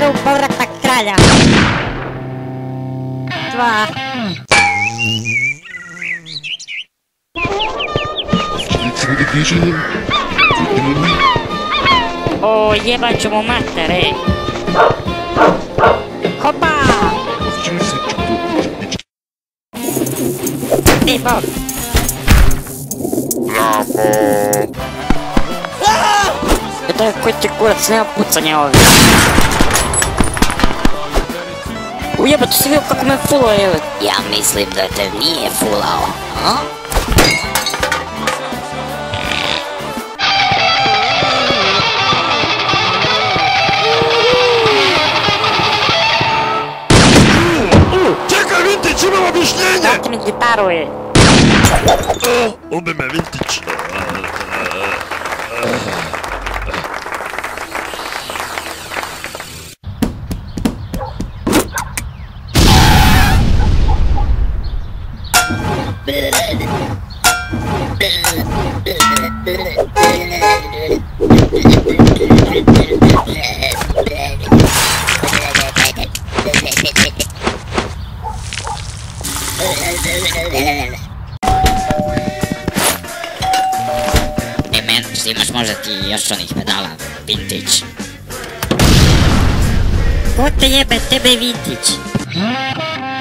Subaru povratak kralja. 2. O, jebat ću mu matere. Hopa! Ti bok. Daj, koji ti kurac, nema pucanja ovdje. Ujebate, si vidio kako me fulao, evo. Ja mislim da te nije fulao, a? Čekaj, Vintić, imam objašnjenje! Dajte mi gitaru, je. Ube me, Vintić. Imaš možda ti još onih pedala, Vintić? Ko te jebe, tebe Vintić?